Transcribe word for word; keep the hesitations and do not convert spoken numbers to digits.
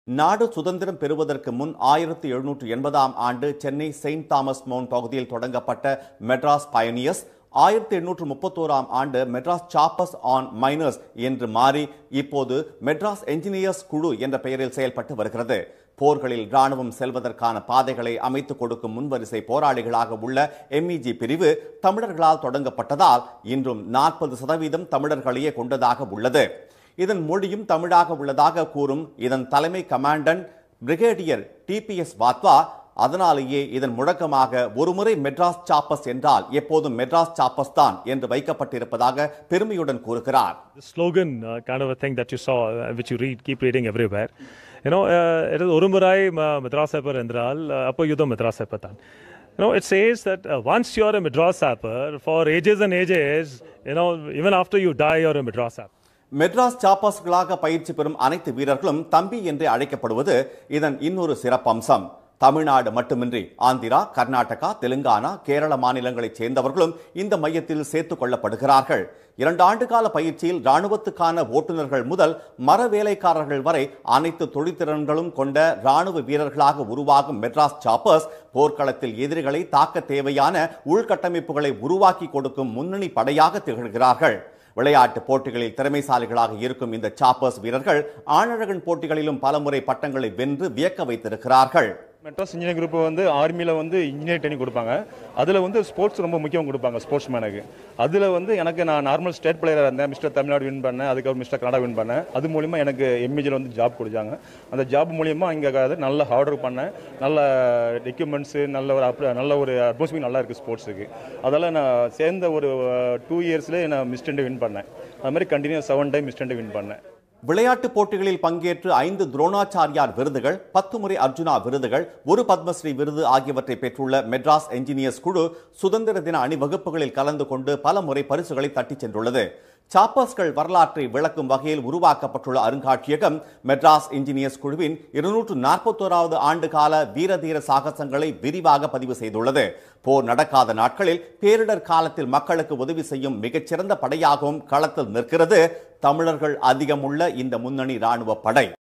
நாடு சுதந்திரம் பெறுவதற்கு முன் ஆயிரத்தி எழுநூற்று எண்பதாம் ஆண்டு சென்னை செயின்ட் தாமஸ் மவுண்ட் பகுதியில் தொடங்கப்பட்ட மெட்ராஸ் பயனியர்ஸ் ஆயிரத்தி எண்ணூற்று முப்பத்தோராம் ஆண்டு மெட்ராஸ் சாப்பர்ஸ் ஆன் மைனர்ஸ் என்று மாறி இப்போது மெட்ராஸ் என்ஜினியர்ஸ் குழு என்ற பெயரில் செயல்பட்டு வருகிறது. போர்களில் ராணுவம் செல்வதற்கான பாதைகளை அமைத்துக் கொடுக்கும் முன்வரிசை போராளிகளாக உள்ள எம்இஜி பிரிவு தமிழர்களால் தொடங்கப்பட்டதால் இன்றும் நாற்பது சதவீதம் தமிழர்களையே கொண்டதாக உள்ளது. இதன் மொழியும் தமிழாக உள்ளதாக கூறும் இதன் தலைமை கமாண்டன்ட் பிரிகேடியர் டிபிஎஸ் வாத்வா அதனாலேயே இதன் முழக்கமாக ஒருமுறை மெட்ராஸ் சாப்பர்ஸ் என்றால் எப்போதும் மெட்ராஸ் சாப்பர்ஸ் தான் என்று வைக்கப்பட்டிருப்பதாக பெருமையுடன் கூறுகிறார். The slogan uh, kind of a thing that you saw uh, which you read keep reading everywhere. You know uh, it is ஒருமுறை மெட்ராஸ் சாப்பர் என்றால் அப்போ யுதம் மெட்ராஸ் சாப்பர் தான். You know, it says that uh, once you are a Madras sapper, for ages and ages, you know, even after you die, you are a Madras sapper. Madras சாப்பர்ஸ்களாக பயிற்சி பெறும் அனைத்து வீரர்களும் தம்பி என்று அழைக்கப்படுவது இதன் இன்னொரு சிறப்பம்சம். தமிழ்நாடு மட்டுமின்றி ஆந்திரா, கர்நாடகா, தெலுங்கானா, கேரள மாநிலங்களைச் சேர்ந்தவர்களும் இந்த மையத்தில் சேர்த்துக் கொள்ளப்படுகிறார்கள். இரண்டு ஆண்டு கால பயிற்சியில் ராணுவத்துக்கான ஓட்டுநர்கள் முதல் மர வேலைக்காரர்கள் வரை அனைத்து தொழிற்திறன்களும் கொண்ட ராணுவ வீரர்களாக உருவாகும் மெட்ராஸ் சாப்பர்ஸ் போர்க்களத்தில் எதிரிகளை தாக்க தேவையான உள்கட்டமைப்புகளை உருவாக்கி கொடுக்கும் முன்னணி படையாக திகழ்கிறார்கள். விளையாட்டு போட்டிகளில் திறமைசாலிகளாக இருக்கும் இந்த சாப்பர்ஸ் வீரர்கள் ஆணழகன் போட்டிகளிலும் பலமுறை பட்டங்களை வென்று வியக்க வைத்திருக்கிறார்கள். மெட்ராஸ் இன்ஜினியரிங் குரூப் வந்து ஆர்மியில் வந்து இன்ஜினியர் ட்ரைனிங் கொடுப்பாங்க. அதில் வந்து ஸ்போர்ட்ஸ் ரொம்ப முக்கியம் கொடுப்பாங்க ஸ்போர்ட்ஸ் மேனுக்கு. அதில் வந்து எனக்கு நான் நார்மல் ஸ்டேட் பிளேயராக இருந்தேன். மிஸ்டர் தமிழ்நாடு வின் பண்ணேன், அதுக்கப்புறம் மிஸ்டர் கனடா வின் பண்ணேன். அது மூலிமா எனக்கு எம்இஜியில் வந்து ஜாப் கொடுத்தாங்க. அந்த ஜாப் மூலிமா இங்கே நல்ல ஹார்ட் ஒர்க் பண்ணேன். நல்ல எக்யூப்மெண்ட்ஸு, நல்ல ஒரு அப் நல்ல ஒரு அட்மாஸ்பியர் நல்லா இருக்குது ஸ்போர்ட்ஸுக்கு. அதெல்லாம் நான் சேர்ந்த ஒரு டூ இயர்ஸ்லேயே நான் மிஸ்டெண்டை வின் பண்ணேன். அது மாதிரி கண்டினியூ செவன் டைம் மிஸ்டெண்டை வின் பண்ணேன். விளையாட்டு போட்டிகளில் பங்கேற்று ஐந்து துரோணாச்சாரியார் விருதுகள், பத்து முறை அர்ஜுனா விருதுகள், ஒரு பத்மஸ்ரீ விருது ஆகியவற்றை பெற்றுள்ள மெட்ராஸ் என்ஜினியர்ஸ் குழு சுதந்திர தின அணிவகுப்புகளில் கலந்து கொண்டு பல முறை பரிசுகளை தட்டிச் சென்றுள்ளது. சாப்பர்ஸ்கள் வரலாற்றை விளக்கும் வகையில் உருவாக்கப்பட்டுள்ள அருங்காட்சியகம் மெட்ராஸ் என்ஜினியர்ஸ் குழுவின் இருநூற்று நாற்பத்தோராவது ஆண்டு கால வீரதீர சாகசங்களை விரிவாக பதிவு செய்துள்ளது. போர் நடக்காத நாட்களில் பேரிடர் காலத்தில் மக்களுக்கு உதவி செய்யும் மிகச்சிறந்த படையாகவும் களத்தில் நிற்கிறது தமிழர்கள் அதிகமுள்ள இந்த முன்னணி ராணுவ படை.